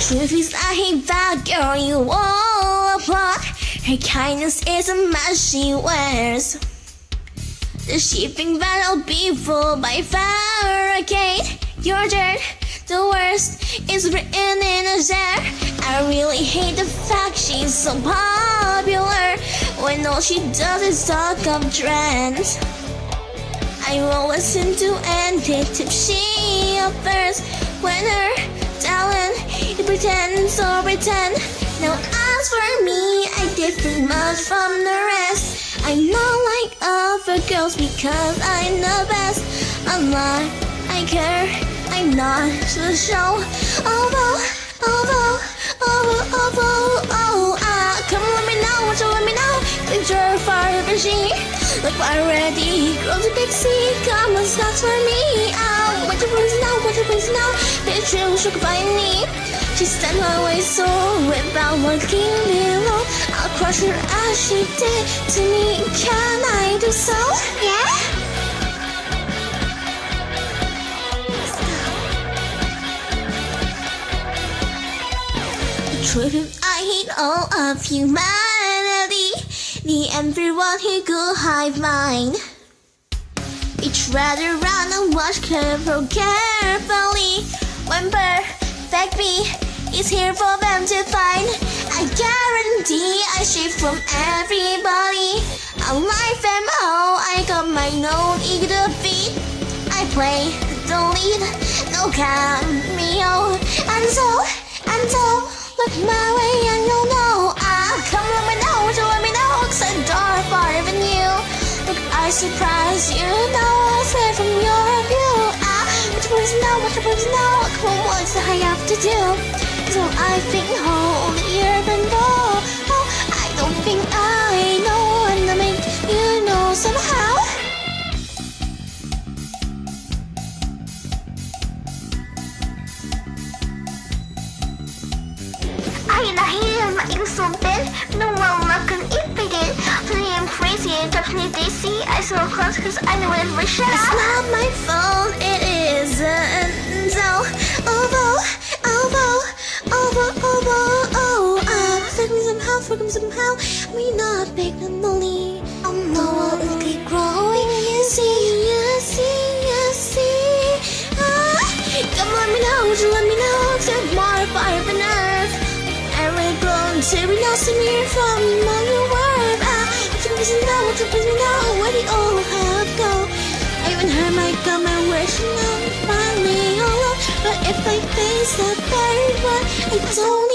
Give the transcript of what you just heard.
Truth is I hate that girl you all applaud. Her kindness isn't much she wears. Does she think that I'll be fooled by facade? Your dirt, the worst, is written in a jar. I really hate the fact she's so popular when all she does is talk of trends. I won't listen to any tip she offers when her talent is pretend so pretend. Now as for me, I differ much from the rest. I'm not like other girls because I'm the best. Unlike I care, I'm not to show. Although, come on, let me know what you let me know. Picture far machine. Look already, grows a big sea. Come on, start for me. What you please know, what you please know. Picture she could find me. She stand my way so without looking below. I'll crush her as she did to me. Can I do so? Yeah? The truth is I hate all of humanity. The everyone who could hide mine. Each rather run and watch carefully. When perfect me is here for them to find. I guarantee I shift from everybody. Unlike them all, I got my own ego feet. I play the lead, no cameo. And so, look my way and you'll know. Come let me know, what you let me know. 'Cause I'm far farther than you. Look, I surprise you, know I say from your view. What you please know, what you please know. Come on, what's I have to do? So I think holier than thou. Oh, I don't think I know, and I make you know somehow. I him insulted. No one not gonna eat me did. Play I'm crazy and touch me DC. I so close 'cause I know it was shut up. It's not my fault, it isn't. So, forgive me somehow. We not big and lonely. No one will keep growing. You see. Come let me know, would you let me know? 'Cause I'm more fire than earth. Every grown to be lost to me from all your worth. Would you please know, would you please know where the old have go? I even heard my gun, my wish, and I'm finally alone. But if I face that third one, it's only